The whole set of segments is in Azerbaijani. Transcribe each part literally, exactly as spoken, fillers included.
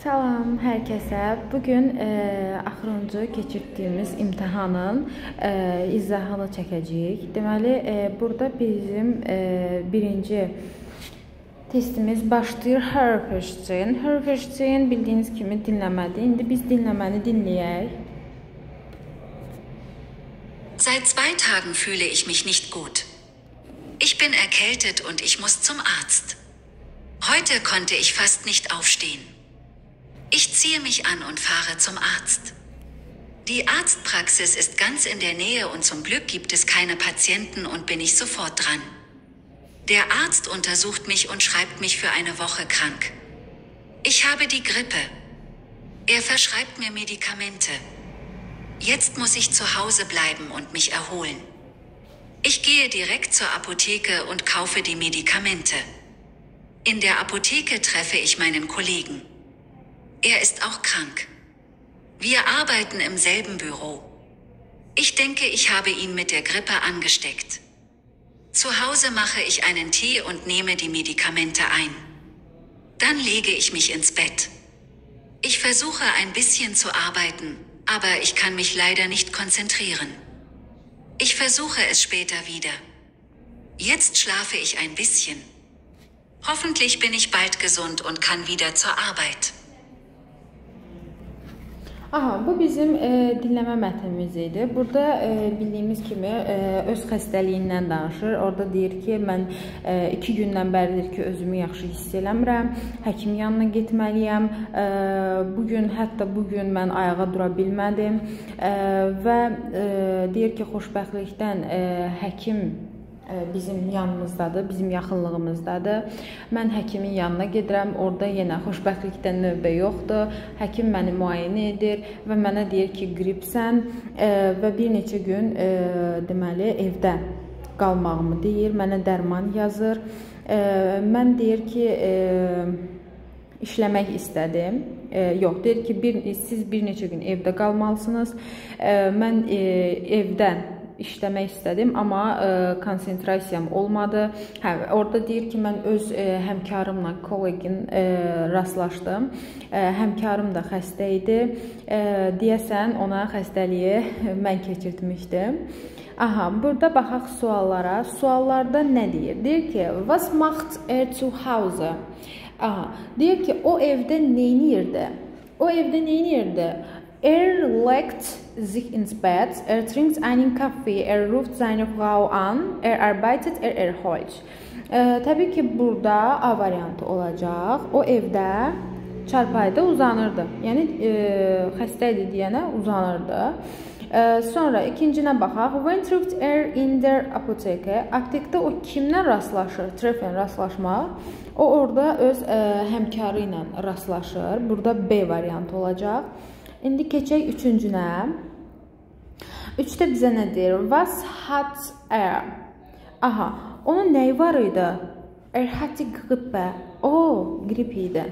Salam hər kəsə. Bugün e, axırıncı keçirdiyimiz imtahanın e, izahını çəkəcəyik. Deməli, e, burada bizim e, birinci testimiz başlayır Hörfürstchen. Hörfürstchen bildiyiniz kimi dinləmədir. İndi biz dinləməni dinləyək. Seit zwei Tagen fühle ich mich nicht gut. Ich bin erkältet und ich muss zum Arzt. Heute konnte ich fast nicht aufstehen. Ich ziehe mich an und fahre zum Arzt. Die Arztpraxis ist ganz in der Nähe und zum Glück gibt es keine Patienten und bin ich sofort dran. Der Arzt untersucht mich und schreibt mich für eine Woche krank. Ich habe die Grippe. Er verschreibt mir Medikamente. Jetzt muss ich zu Hause bleiben und mich erholen. Ich gehe direkt zur Apotheke und kaufe die Medikamente. In der Apotheke treffe ich meinen Kollegen. Er ist auch krank. Wir arbeiten im selben Büro. Ich denke, ich habe ihn mit der Grippe angesteckt. Zu Hause mache ich einen Tee und nehme die Medikamente ein. Dann lege ich mich ins Bett. Ich versuche ein bisschen zu arbeiten, aber ich kann mich leider nicht konzentrieren. Ich versuche es später wieder. Jetzt schlafe ich ein bisschen. Hoffentlich bin ich bald gesund und kann wieder zur Arbeit. Aha, bu bizim e, dinləmə mətnimiz idi. Burada e, bildiyimiz kimi e, öz xəstəliyindən danışır. Orada deyir ki, mən e, iki gündən bəridir ki, özümü yaxşı hiss eləmirəm. Həkim yanına getməliyəm. E, bugün, hətta bugün mən ayağa dura bilmədim. E, və e, deyir ki, xoşbəxtlikdən e, həkim bizim yanımızdadır, bizim yaxınlığımızdadır. Mən həkimin yanına gedirəm, orada yenə xoşbəxtlikdən növbə yoxdur. Həkim məni müayinə edir və mənə deyir ki, qripsən e, və bir neçə gün e, deməli evdə qalmağımı deyir, mənə dərman yazır. E, mən deyir ki, e, işləmək istədim. E, yox, deyir ki, bir, siz bir neçə gün evdə qalmalısınız. E, mən e, evdə işləmək istədim, amma e, konsentrasiyam olmadı. Hə, orada deyir ki, mən öz e, həmkarımla, kollegin e, rastlaşdım. E, həmkarım da xəstə idi. E, deyəsən, ona xəstəliyi mən keçirtmişdim. Aha, burada baxaq suallara. Suallarda nə deyir? Deyir ki, was macht er zu Hause? Aha, deyir ki, o evdə neynirdi? O evdə neynirdi? Er legt sich ins Bett, er trinkt einen Kaffee, er ruft seine Frau an, er arbeitet, er erholt. E, təbii ki, burada A variantı olacaq. O evdə çarpayda uzanırdı. Yəni, e, xəstə idi deyənə uzanırdı. E, sonra ikincinə baxaq. When trifft er in der Apotheke? Aptekdə o kimlə rastlaşır? Treffen, rastlaşmaq. O orada öz e, həmkarı ilə rastlaşır. Burada B variantı olacaq. İndi keçək üçüncünə. Üçdə bizə nə deyir? Was hat er? Aha, onun nəyi var idi? Er hatte Grippe. O, grip idi.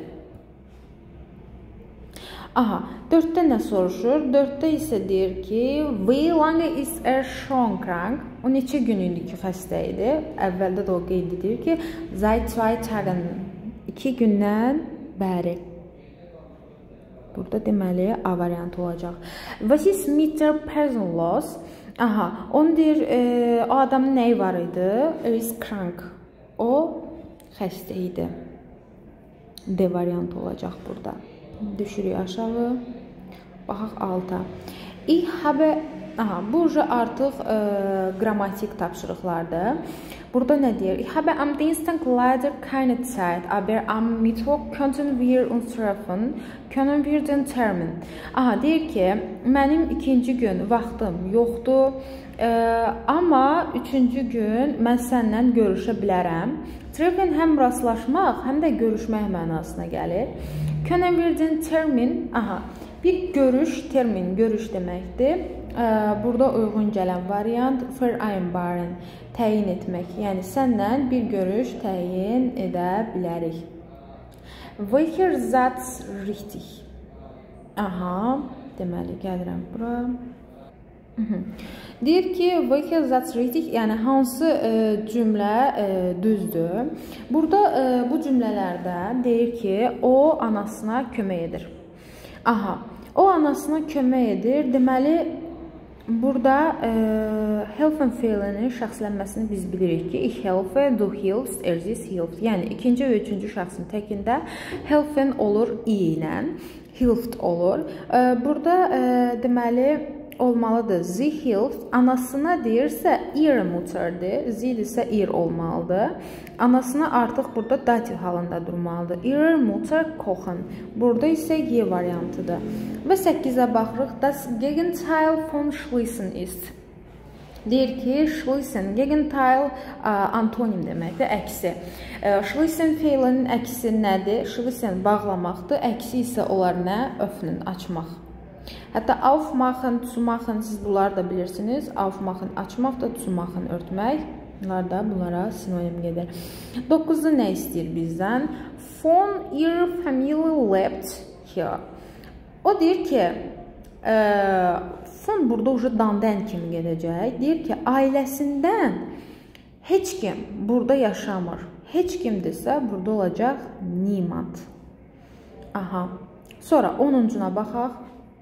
Aha, dörddə nə soruşur? Dörddə isə deyir ki, wie lange ist er schon krank? O neçə gün idi ki, xəstə idi? Əvvəldə də o qeyd edir ki, seit zwei Tagen, iki gündən bəri. Burada deməli A variantı olacaq. Was ist mit der Person los? Aha, onu deyir, e, o adamın nəyi var idi? Er ist krank. O xəstə idi. D variantı olacaq burada. Düşürük aşağı. Baxaq alta. Ich habe, aha, bu artıq e, qrammatik tapşırıqlardır. Burada nə deyir? Ich habe am Dienstag leider keine Zeit, aber am Mittwoch könnten wir uns treffen, können wir den Termin. Aha, deyir ki, mənim ikinci gün vaxtım yoxdur, e, amma üçüncü gün mən səndən görüşə bilərəm. Treffen həm rastlaşmaq, həm də görüşmək mənasına gəlir. Können wir den Termin? Aha, bir görüş, termin, görüş deməkdir. Burada uyğun gələn variant vereinbaren, təyin etmək. Yəni, səndən bir görüş təyin edə bilərik. Welcher Satz richtig? Aha, deməli, gəlirəm bura. Deyir ki, welche Satz richtig, yəni hansı e, cümlə e, düzdür. Burada e, bu cümlələrdə deyir ki, o anasına kömək edir. Aha, o anasına kömək edir. Deməli, burada e, helfen feilinin şəxslənməsini biz bilirik ki, ich helfe, du hilfst, er sie hilft. Yəni, ikinci və üçüncü şəxsin təkində helfen olur i ilə, hilft olur. E, burada e, deməli, olmalıdır. Sie hilft. Anasına deyirsə ihre Mutterdir. Sie isə ihr olmalıdır. Anasına artıq burada dativ halında durmalıdır. Ihre Mutter kochen. Burada isə Y variantıdır. Və səkkizə baxırıq. Das Gegenteil von schließen ist. Deyir ki, schließen, Gegenteil antonim deməkdir, əksi. Schließen feilinin əksi nədir? Schließen bağlamaqdır. Əksi isə olar nə? Öffnen, açmaq. Hətta aufmachen, zumachen, siz bunları da bilirsiniz. Aufmachen, açmaq da, zumachen, örtmək. Bunlar da bunlara sinonim gedir. Doqquzda nə istəyir bizdən? Von ihrer Familie lebt hier. O deyir ki, e, von burada uca dandan kimi gedəcək. Deyir ki, ailəsindən heç kim burada yaşamır. Heç kimdirsə burada olacaq niemand. Aha. Sonra onuncuna baxaq.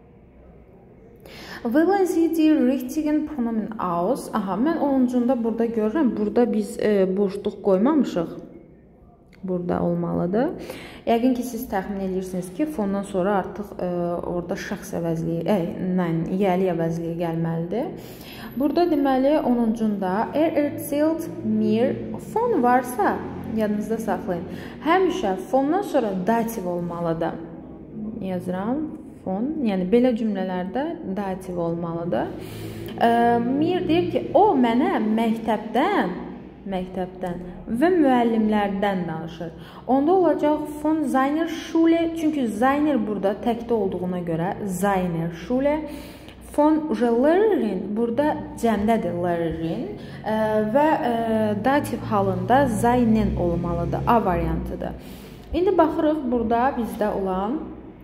Wählen Sie die richtigen Pronomen aus. Aha, mən onuncunda burada görürəm. Burada biz e, boşluq qoymamışıq. Burada olmalıdır. Yəqin ki, siz təxmin edirsiniz ki, fondan sonra artıq e, orada şəxs əvəzliyi, e, nein, yəli əvəzliyi gəlməlidir. Burada deməli onuncunda er erzählt mir, fon varsa yadınızda saxlayın. Həmişə fondan sonra dativ olmalıdır. Yazıram. Fon, yəni belə cümlələrdə dativ olmalıdır. E, mir deyir ki, o mənə məktəbdən, məktəbdən və müəllimlərdən danışır. Onda olacaq von seiner Schule, çünki seiner burada təkdə olduğuna görə seiner Schule. Von Lehrerin burada cəmdədir Lehrerin e, və e, dativ halında seinen olmalıdır, A variantıdır. İndi baxırıq burada bizdə olan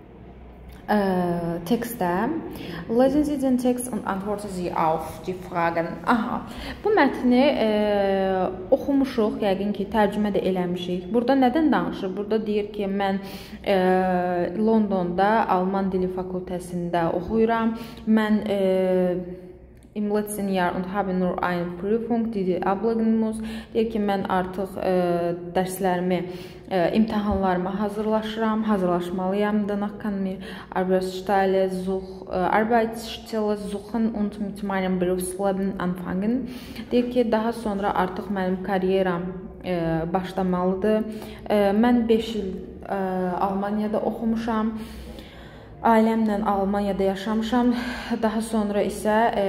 Äh, Textdə. Lesen Sie den Text und antworten Sie auf die Fragen. Aha. Bu mətni e, oxumuşuq, yəqin ki, tərcümə də eləmişik. Burada nədən danışır? Burada deyir ki, mən e, Londonda Alman dili fakültəsində oxuyuram. Mən e, im letzten Jahr und habe nur eine Prüfung, die die ablegen muss. Deyir ki, mən artıq e, dərslərimi, e, imtahanlarıma hazırlaşıram, hazırlaşmalıyam. Danach kann mir Arbeitsstelle such, e, Arbeitsstelle suchen und mit meinem Berufsleben anfangen. Deyir ki, daha sonra artıq mənim karyeram e, başlamalıdır. E, mən beş il e, Almaniyada oxumuşam. Ailəmlə Almaniyada yaşamışam. Daha sonra isə e,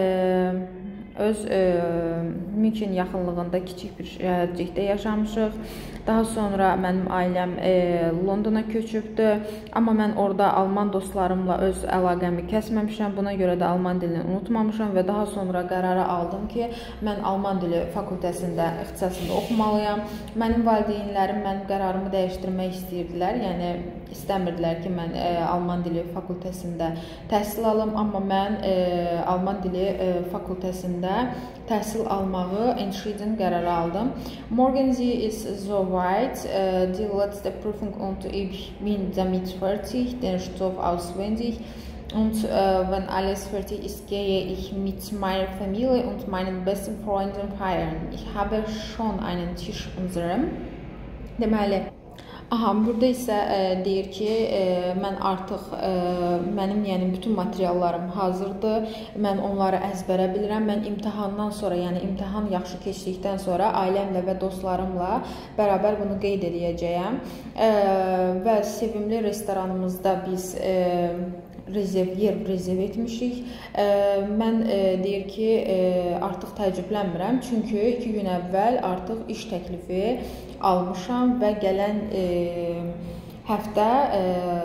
öz e, München yaxınlığında kiçik bir şəhərcikdə yaşamışıq. Daha sonra mənim ailəm e, Londona köçübdür. Amma mən orada Alman dostlarımla öz əlaqəmi kəsməmişəm. Buna görə də Alman dilini unutmamışam və daha sonra qərarı aldım ki, mən Alman dili fakültəsində, ixtisasında oxumalıyam. Mənim valideynlərim mənim qərarımı dəyişdirmək istəyirdilər. Yəni istəmirdilər ki, mən e, Alman dili fakültəsində təhsil alım, amma mən e, Alman dili e, fakültəsində təhsil almağı entschieden qərarı aldım. Morgen sie ist so weit, äh, die letzte Prüfung und ich bin damit fertig, den Stoff auswendig. Und äh, wenn alles fertig ist, gehe ich mit meiner Familie und meinen besten Freunden feiern. Ich habe schon einen Tisch unserem. Deməli, aha, burada isə e, deyir ki, e, mən artıq e, mənim yəni bütün materiallarım hazırdır. Mən onları əzbərə bilirəm. Mən imtahandan sonra, yəni imtahan yaxşı keçdikdən sonra ailəmlə və dostlarımla bərabər bunu qeyd edəcəyəm. E, və sevimli restoranımızda biz e, rezerv, yer rezerv etmişik. E, mən e, deyir ki, e, artıq təəccüblənmirəm. Çünki iki gün əvvəl artıq iş təklifi almışam və gələn e, həftə e,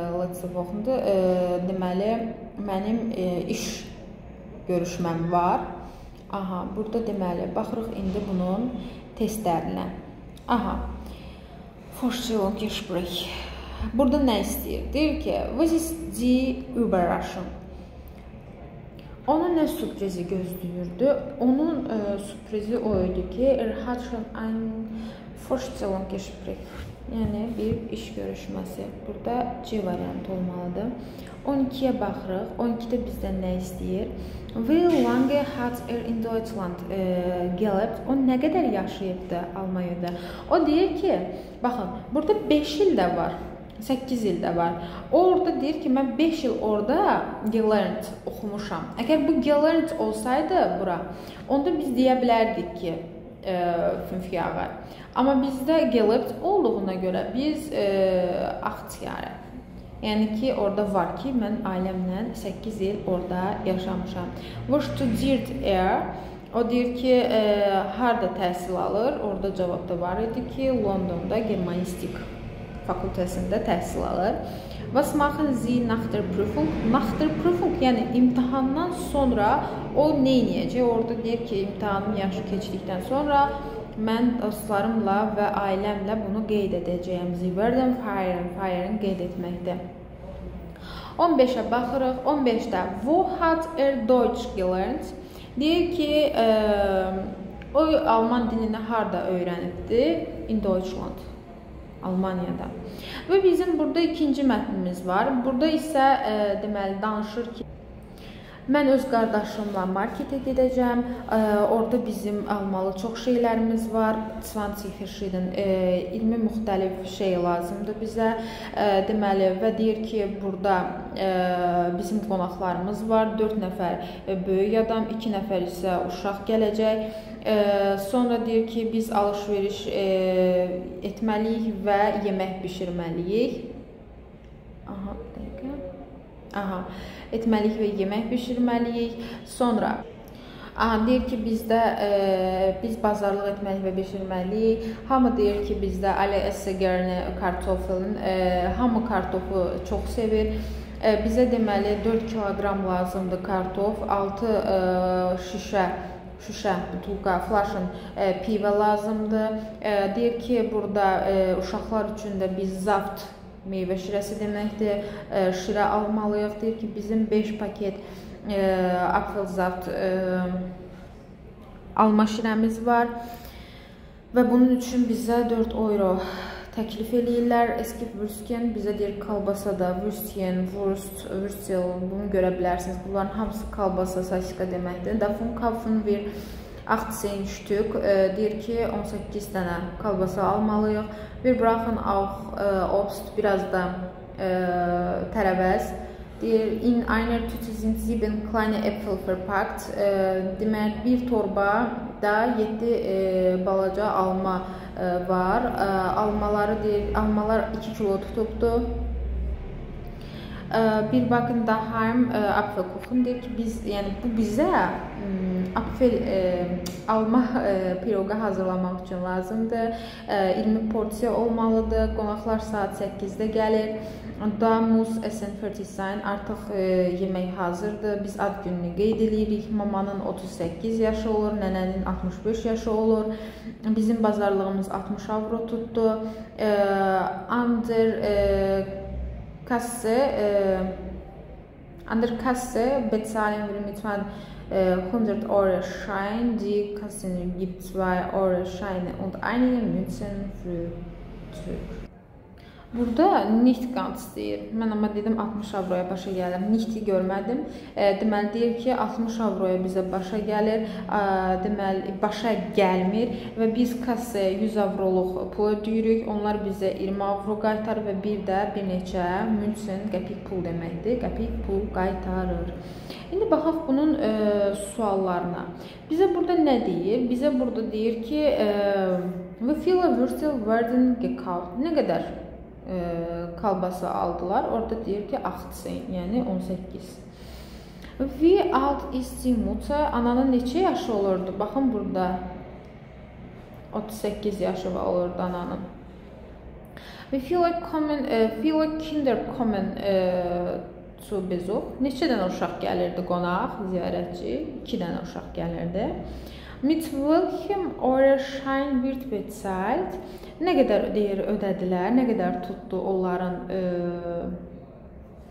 e, deməli mənim e, iş görüşməm var. Aha, burada deməli baxırıq indi bunun testlərinə. Aha. Vorstellungsgespräch. Burada nə istəyir? Deyir ki, was ist die Überraschung? Onun nə sürprizi gözləyirdi? Onun ə, sürprizi o idi ki, er hat schon ein Vorstellungsgespräch, yəni bir iş görüşməsi. Burada C variantı olmalıdır. on ikiyə baxırıq. on ikidə bizdən nə istəyir? Wie lange hat er in Deutschland e, gelebt? O nə qədər yaşayıbdı Almaniyada? O deyir ki, baxın, burada beş il də var, səkkiz il də var. O orada deyir ki, mən beş il orada gelernt oxumuşam. Əgər bu gelernt olsaydı bura, onda biz deyə bilərdik ki, e, fünf Jahre. Amma bizdə gelebt olduğuna görə biz e, acht Jahre. Yəni ki, orada var ki, mən ailəmlə səkkiz il orada yaşamışam. Wo studiert er? O deyir ki, e, harda təhsil alır? Orada cavabda var idi ki, Londonda Germanistik fakültəsində təhsil alır. Was machen Sie nach der Prüfung? Nach der Prüfung, yəni imtahandan sonra o nə edəcək? Orada deyir ki, imtahanımı yaxşı keçdikdən sonra mən dostlarımla və ailəmlə bunu qeyd edəcəyəm. Sie werden feiern, feiern qeyd etməkdə. on beşə baxırıq. on beşdə Wo hat er Deutsch gelernt? Deyir ki, e, o Alman dilini harda öyrənibdi? In Deutschland. Almaniyada. Və bizim burada ikinci mətnimiz var. Burada isə e, deməli danışır ki, mən öz qardaşımla marketə gedəcəm. E, orada bizim almalı çox şeylərimiz var. iyirmi verschieden, e, iyirmi müxtəlif şey lazımdır bizə. E, deməli və deyir ki, burada e, bizim qonaqlarımız var. dörd nəfər e, böyük adam, iki nəfər isə uşaq gələcək. E, sonra deyir ki, biz alış-veriş e, etməliyik və yemək bişirməliyik. Aha, dəqiqə. Aha, etməliyik və yemək bişirməliyik. Sonra aha, deyir ki, bizdə e, biz bazarlıq etməliyik və bişirməliyik. Hamı deyir ki, bizdə alle essen gerne Kartoffeln, e, hamı kartofu çox sevir. E, bizə deməli dörd kiloqram lazımdır kartof, altı e, şişə şüşə, butulka, flaşın e, pivə lazımdır. E, deyir ki, burada e, uşaqlar üçün də biz zaft meyvə şirəsi deməkdir. E, şirə almalıyıq. Deyir ki, bizim beş paket e, apfelsaft e, alma şirəmiz var və bunun üçün bizə dörd euro təklif eləyirlər. Eski Würstchen bizə deyir kalbasada Würstchen, Wurst, Würstel, bunu görə bilərsiniz. Bunların hamısı kalbasa, sasika deməkdir. Davon kaufen wir achtzehn Stück, e, deyir ki, on səkkiz dənə kalbasa almalıyıq. Wir brauchen auch e, Obst, biraz da e, tərəvəz. Deyir, in einer Tüte sind sieben kleine Äpfel verpackt. E, demək, bir torba da yeddi e, balaca alma e, var. E, almaları deyir, almalar iki kilo tutubdu. Bir bakın daheim e, Apfelkuchen deyir ki, biz, yəni bu bizə apfel e, alma e, piroqa hazırlamaq üçün lazımdır. E, iyirmi porsiya olmalıdır. Qonaqlar saat səkkizdə gəlir. Da muss essen fertig sein. Artıq e, yemək hazırdır. Biz ad gününü qeyd edirik. Mamanın otuz səkkiz yaşı olur, nənənin altmış beş yaşı olur. Bizim bazarlığımız altmış avro tutdu. E, Ander e, Kasse, äh, an der Kasse bezahlen wir mit hundert Euro Schein. Die Kasse gibt zwei Euro Scheine und einige Münzen für zurück. Burada nicht ganz deyir. Mən amma dedim altmış avroya başa gəlir. Nichti görmədim. E, deməli deyir ki, altmış avroya bizə başa gəlir. E, deməli başa gəlmir və biz kassaya yüz avroluq pul ödəyirik. Onlar bizə iyirmi avro qaytarır və bir də bir neçə münsen, qəpik pul deməkdir. Qəpik pul qaytarır. İndi baxaq bunun e, suallarına. Bizə burada nə deyir? Bizə burada deyir ki, e, wie viele Würstel werden gekauft? Nə qədər E, kalbası aldılar. Orada deyir ki, achtzehn, yəni on səkkiz. Wie alt ist die Mutter? Ananın neçə yaşı olurdu? Baxın burada otuz səkkiz yaşı olurdu ananın. Wie viele kommen, e, viele Kinder kommen e, zu Besuch? Neçə dənə uşaq gəlirdi qonaq, ziyarətçi? iki dənə uşaq gəlirdi. Mit welchem Euro Schein wird bezahlt? Nə qədər deyir ödədilər, nə qədər tutdu onların e,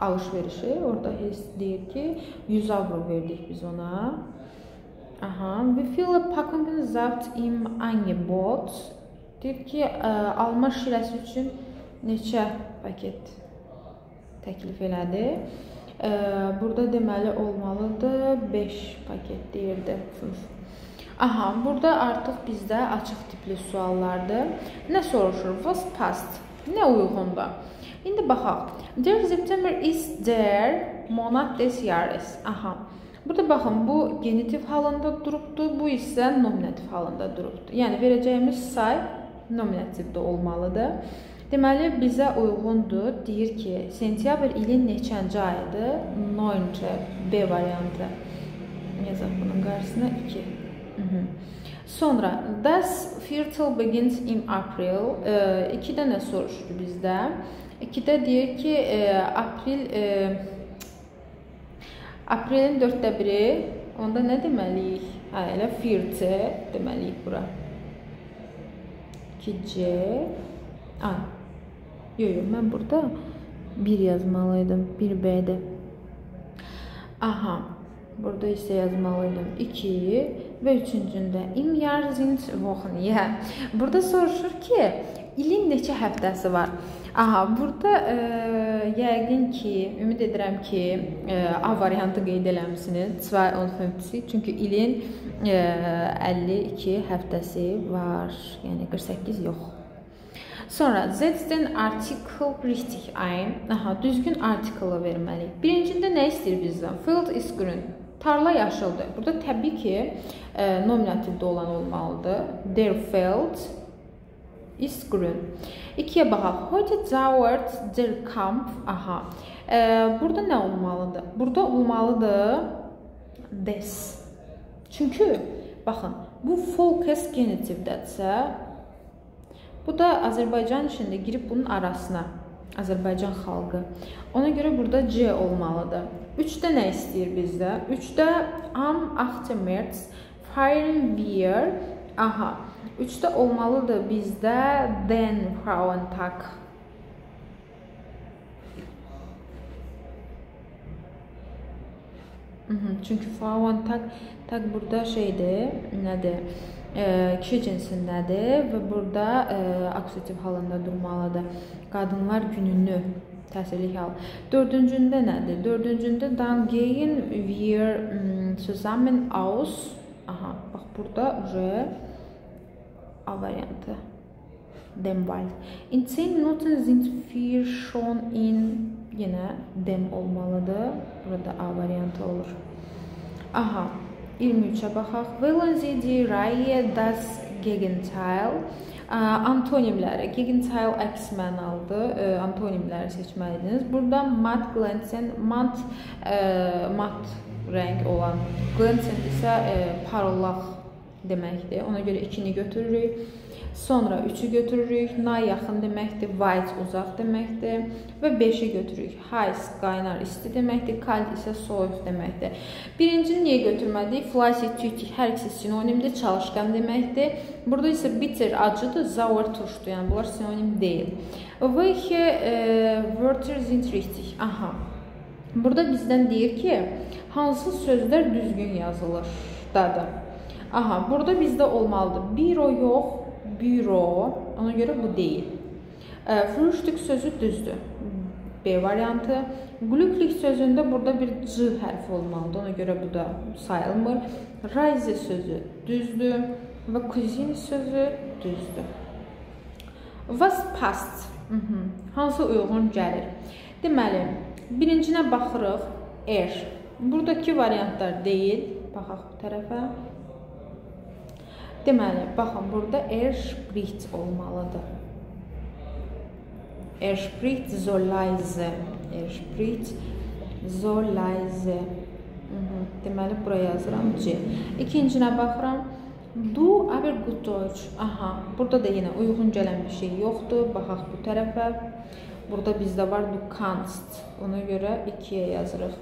alış-verişi. Orada deyir ki yüz avro verdik biz ona. Aha. We feel a packing zapt im Angebot. Deyir ki alma şirəsi üçün neçə paket təklif elədi. Burada deməli olmalıdır beş paket deyirdi. Aha, burada artıq bizdə açıq tipli suallardır. Nə soruşur? Was past? Nə uyğundur? İndi baxaq. Der September is der Monat des Jahres. Aha. Burada baxın, bu genitiv halında durubdur, bu isə nominativ halında durubdur. Yəni verəcəyimiz say nominativdə olmalıdır. Deməli, bizə uyğundur. Deyir ki, sentyabr ilin neçənci ayıdır? neunce B variantı. Yazaq bunun qarşısına iki. Sonra, das Viertel begins in April. ikidə nə soruşdu bizdə? ikidə deyir ki, April Aprelin dörddə biri. Onda nə deməliyik? Hə, elə Viertel deməliyik bura. iki C. A. Yox, yox, mən burada bir yazmalıydım. bir B'də. Aha. Burada isə yazmalıydım iki və üçüncündə im Jahr sind Wochen. Yeah. Burada soruşur ki, ilin neçə həftəsi var? Aha, burada e, yəqin ki, ümid edirəm ki, e, A variantı qeyd eləmişsiniz. iki çünki ilin e, əlli iki həftəsi var. Yəni qırx səkkiz yox. Sonra setz den Artikel richtig ein. Aha, düzgün artiklı verməliyik. Birincində nə istəyir bizdən? Feld ist grün. Tarla yaşıldır. Burada təbii ki, e, nominativdə olan olmalıdır. Der Feld ist grün. İkiyə baxaq. Heute dauert der Kampf. Aha. E, burada nə olmalıdır? Burada olmalıdır des. Çünki, baxın, bu focus genitivdədirsə, bu da Azərbaycan içində girib bunun arasına. Azərbaycan xalqı. Ona görə burada C olmalıdır. üçdə nə istəyir bizdə? üçdə am achte März feiern wir. Aha. üçdə olmalıdır bizdə den Frauentag. Çünki Frauentag tag burada şeydir, nədir? E, kişi cinsindədir və burada e, akusativ halında durmalıdır. Qadınlar gününü təsirlik hal. Dördüncündə nədir? Dördüncündə dann gehen wir zusammen aus. Aha, bax burada uje A variantı. Dem Wald. In zehn Minuten sind wir schon in yenə dem olmalıdır. Burada A variantı olur. Aha. iyirmi üçə baxaq. Wählen Sie die Reihe das Gegenteil. Antonimləri. Gegenteil əks mənalıdı. Antonimləri seçməliydiniz. Burada mat, glänzen, mat, mat rəng olan. Glänzen isə parlaq deməkdir. Ona görə ikini götürürük. Sonra üçü götürürük. Na yaxın deməkdir. Weit uzaq deməkdir. Və beşi götürürük. Heiß qaynar isti deməkdir. Kalt isə soyuq deməkdir. Birincini niyə götürmədik? Fleißig, tüchtig hər ikisi sinonimdir. Çalışqan deməkdir. Burada isə bitter acıdır. Sauer turşdur. Yəni bunlar sinonim deyil. Welche Wörter sind richtig? Aha. Burada bizdən deyir ki, hansı sözlər düzgün yazılır? Dadır. Aha. Burada bizdə olmalıdır. Büro yox. Büro. Ona görə bu deyil. Frühstück sözü düzdür. B variantı. Glücklich sözündə burada bir C hərfi olmalıdır. Ona görə bu da sayılmır. Reise sözü düzdür. Və cuisine sözü düzdür. Was passt? Hansı uyğun gəlir? Deməli, birincinə baxırıq. Er. Buradakı variantlar deyil. Baxaq bu tərəfə. Deməli, baxın, burada er spricht olmalıdır. Er spricht so leise. Er spricht so leise. Deməli, buraya yazıram C. İkincinə baxıram. Du aber gut Deutsch. Aha, burada da yenə uyğun gələn bir şey yoxdur. Baxaq bu tərəfə. Burada bizdə var du kannst. Ona görə ikiyə yazırıq.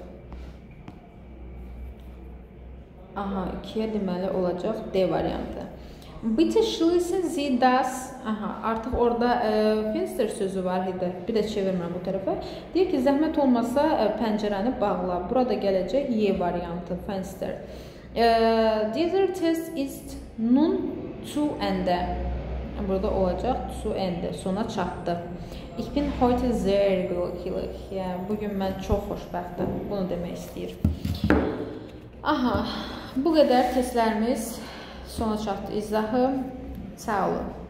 Aha, ikiyə deməli olacaq D variantı. Bitte schließen Sie das. Aha, artıq orada e, fenster sözü var idi. Bir də çevirməm bu tərəfə. Deyir ki, zəhmət olmasa e, pəncərəni bağla. Burada gələcək Y variantı, fenster. E, Dieser test ist nun zu Ende. Burada olacaq zu Ende. Sona çatdı. Ich bin heute sehr glücklich. Yəni, bugün mən çox xoşbəxtəm. Bunu demək istəyir. Aha, bu qədər testlərimiz sona çatdı. İzahı sağ olun.